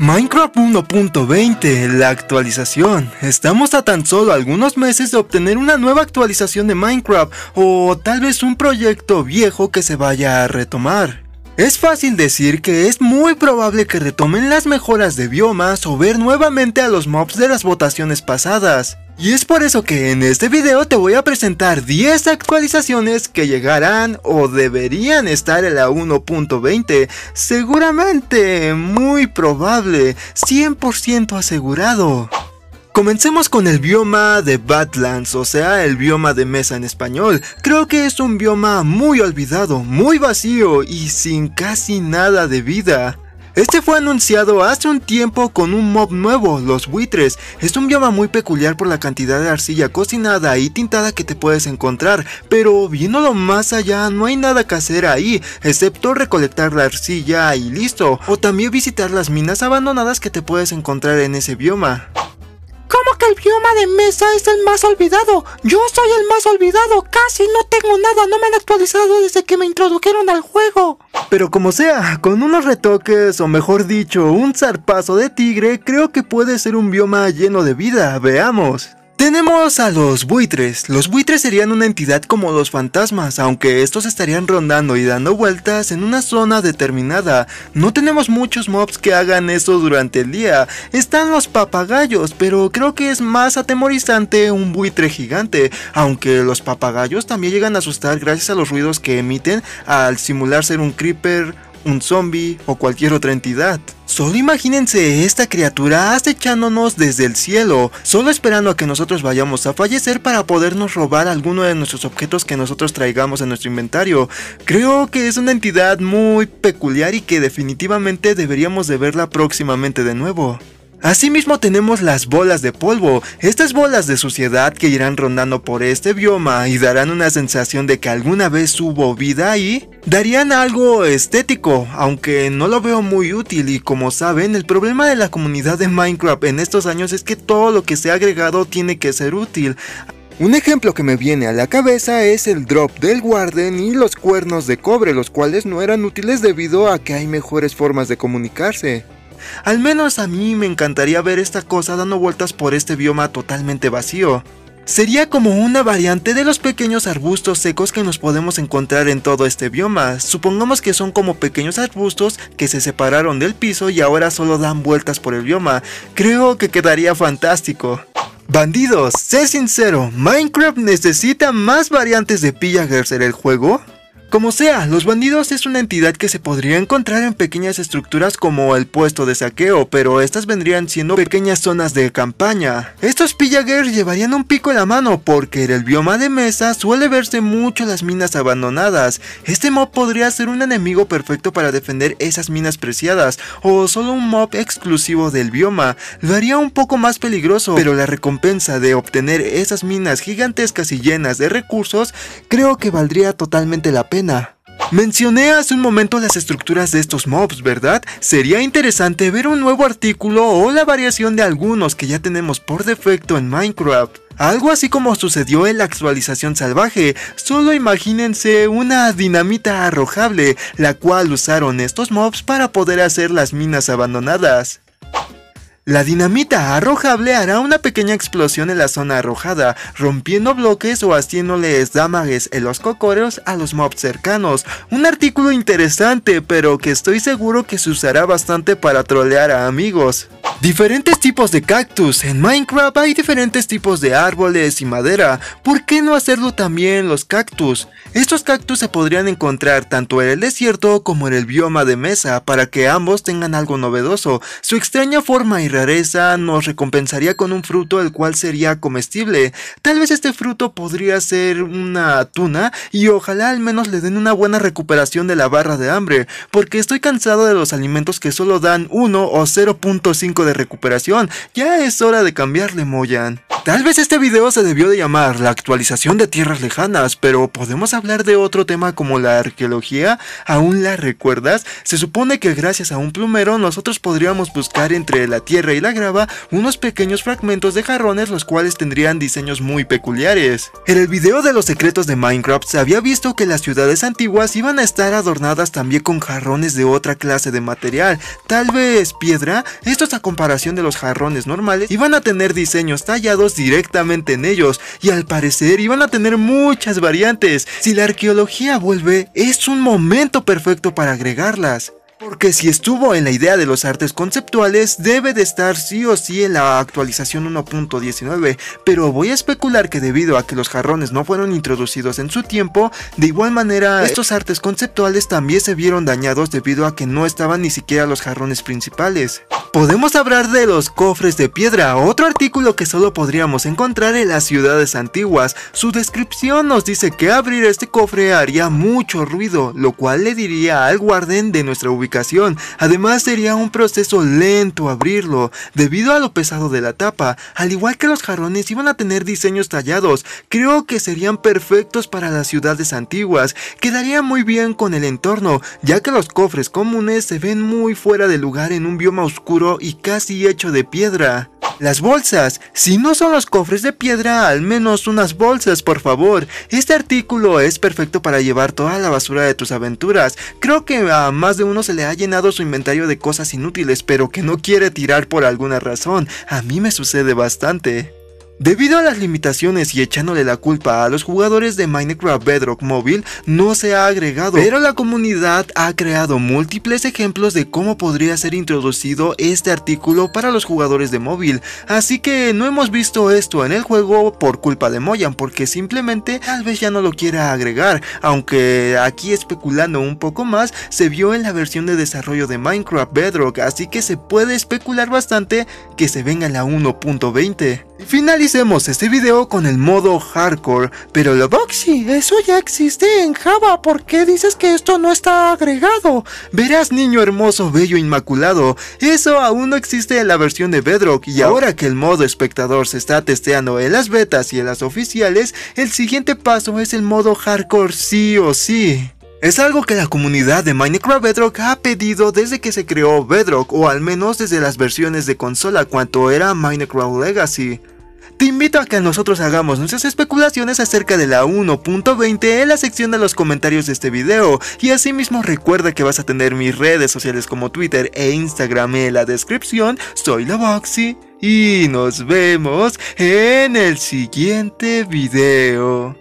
Minecraft 1.20, la actualización. Estamos a tan solo algunos meses de obtener una nueva actualización de Minecraft, o tal vez un proyecto viejo que se vaya a retomar. Es fácil decir que es muy probable que retomen las mejoras de biomas o ver nuevamente a los mobs de las votaciones pasadas. Y es por eso que en este video te voy a presentar 10 actualizaciones que llegarán o deberían estar en la 1.20, seguramente, muy probable, 100% asegurado. Comencemos con el bioma de Badlands, o sea, el bioma de mesa en español. Creo que es un bioma muy olvidado, muy vacío y sin casi nada de vida. Este fue anunciado hace un tiempo con un mob nuevo, los buitres. Es un bioma muy peculiar por la cantidad de arcilla cocinada y tintada que te puedes encontrar, pero viéndolo más allá no hay nada que hacer ahí, excepto recolectar la arcilla y listo, o también visitar las minas abandonadas que te puedes encontrar en ese bioma. ¿Cómo que el bioma de mesa es el más olvidado? Yo soy el más olvidado, casi no tengo nada, no me han actualizado desde que me introdujeron al juego. Pero como sea, con unos retoques, o mejor dicho, un zarpazo de tigre, creo que puede ser un bioma lleno de vida, veamos. Tenemos a los buitres. Los buitres serían una entidad como los fantasmas, aunque estos estarían rondando y dando vueltas en una zona determinada. No tenemos muchos mobs que hagan eso durante el día. Están los papagayos, pero creo que es más atemorizante un buitre gigante, aunque los papagayos también llegan a asustar gracias a los ruidos que emiten al simular ser un creeper, un zombie o cualquier otra entidad. Solo imagínense esta criatura acechándonos desde el cielo, solo esperando a que nosotros vayamos a fallecer para podernos robar alguno de nuestros objetos que nosotros traigamos en nuestro inventario. Creo que es una entidad muy peculiar y que definitivamente deberíamos de verla próximamente de nuevo. Asimismo tenemos las bolas de polvo, estas bolas de suciedad que irán rondando por este bioma y darán una sensación de que alguna vez hubo vida ahí. Darían algo estético, aunque no lo veo muy útil y como saben, el problema de la comunidad de Minecraft en estos años es que todo lo que se ha agregado tiene que ser útil. Un ejemplo que me viene a la cabeza es el drop del Warden y los cuernos de cobre, los cuales no eran útiles debido a que hay mejores formas de comunicarse. Al menos a mí me encantaría ver esta cosa dando vueltas por este bioma totalmente vacío. Sería como una variante de los pequeños arbustos secos que nos podemos encontrar en todo este bioma. Supongamos que son como pequeños arbustos que se separaron del piso y ahora solo dan vueltas por el bioma. Creo que quedaría fantástico. Bandidos, sé sincero, ¿Minecraft necesita más variantes de pillagers en el juego? Como sea, los bandidos es una entidad que se podría encontrar en pequeñas estructuras como el puesto de saqueo, pero estas vendrían siendo pequeñas zonas de campaña. Estos pillagers llevarían un pico en la mano porque en el bioma de mesa suele verse mucho las minas abandonadas. Este mob podría ser un enemigo perfecto para defender esas minas preciadas, o solo un mob exclusivo del bioma. Lo haría un poco más peligroso, pero la recompensa de obtener esas minas gigantescas y llenas de recursos, creo que valdría totalmente la pena. Mencioné hace un momento las estructuras de estos mobs, ¿verdad? Sería interesante ver un nuevo artículo o la variación de algunos que ya tenemos por defecto en Minecraft. Algo así como sucedió en la actualización salvaje, solo imagínense una dinamita arrojable, la cual usaron estos mobs para poder hacer las minas abandonadas. La dinamita arrojable hará una pequeña explosión en la zona arrojada, rompiendo bloques o haciéndoles damages en los cocoros a los mobs cercanos. Un artículo interesante, pero que estoy seguro que se usará bastante para trolear a amigos. Diferentes tipos de cactus. En Minecraft hay diferentes tipos de árboles y madera. ¿Por qué no hacerlo también los cactus? Estos cactus se podrían encontrar tanto en el desierto como en el bioma de mesa, para que ambos tengan algo novedoso. Su extraña forma y rareza nos recompensaría con un fruto el cual sería comestible. Tal vez este fruto podría ser una tuna y ojalá al menos le den una buena recuperación de la barra de hambre, porque estoy cansado de los alimentos que solo dan 1 o 0.5 de recuperación. Ya es hora de cambiarle, Mojang. Tal vez este video se debió de llamar la actualización de tierras lejanas, pero ¿podemos hablar de otro tema como la arqueología? ¿Aún la recuerdas? Se supone que gracias a un plumero nosotros podríamos buscar entre la tierra y la grava unos pequeños fragmentos de jarrones los cuales tendrían diseños muy peculiares. En el video de los secretos de Minecraft se había visto que las ciudades antiguas iban a estar adornadas también con jarrones de otra clase de material, tal vez piedra. Estos, a comparación de los jarrones normales, iban a tener diseños tallados directamente en ellos y al parecer iban a tener muchas variantes. Si la arqueología vuelve, es un momento perfecto para agregarlas. Porque si estuvo en la idea de los artes conceptuales, debe de estar sí o sí en la actualización 1.19, pero voy a especular que debido a que los jarrones no fueron introducidos en su tiempo, de igual manera estos artes conceptuales también se vieron dañados debido a que no estaban ni siquiera los jarrones principales. Podemos hablar de los cofres de piedra, otro artículo que solo podríamos encontrar en las ciudades antiguas. Su descripción nos dice que abrir este cofre haría mucho ruido, lo cual le diría al guardián de nuestra ubicación. Además sería un proceso lento abrirlo, debido a lo pesado de la tapa. Al igual que los jarrones iban a tener diseños tallados, creo que serían perfectos para las ciudades antiguas. Quedaría muy bien con el entorno, ya que los cofres comunes se ven muy fuera de lugar en un bioma oscuro y casi hecho de piedra. Las bolsas, si no son los cofres de piedra, al menos unas bolsas, por favor. Este artículo es perfecto para llevar toda la basura de tus aventuras. Creo que a más de uno se le ha llenado su inventario de cosas inútiles, pero que no quiere tirar por alguna razón. A mí me sucede bastante. Debido a las limitaciones y echándole la culpa a los jugadores de Minecraft Bedrock móvil, no se ha agregado, pero la comunidad ha creado múltiples ejemplos de cómo podría ser introducido este artículo para los jugadores de móvil, así que no hemos visto esto en el juego por culpa de Mojang, porque simplemente tal vez ya no lo quiera agregar, aunque aquí especulando un poco más, se vio en la versión de desarrollo de Minecraft Bedrock, así que se puede especular bastante que se venga en la 1.20. Finalicemos este video con el modo hardcore, pero lo Boxy, eso ya existe en Java, ¿por qué dices que esto no está agregado? Verás, niño hermoso, bello, inmaculado, eso aún no existe en la versión de Bedrock, y ahora que el modo espectador se está testeando en las betas y en las oficiales, el siguiente paso es el modo hardcore sí o sí. Es algo que la comunidad de Minecraft Bedrock ha pedido desde que se creó Bedrock, o al menos desde las versiones de consola cuando era Minecraft Legacy. Te invito a que nosotros hagamos nuestras especulaciones acerca de la 1.20 en la sección de los comentarios de este video, y asimismo recuerda que vas a tener mis redes sociales como Twitter e Instagram en la descripción. Soy Loboxy y nos vemos en el siguiente video.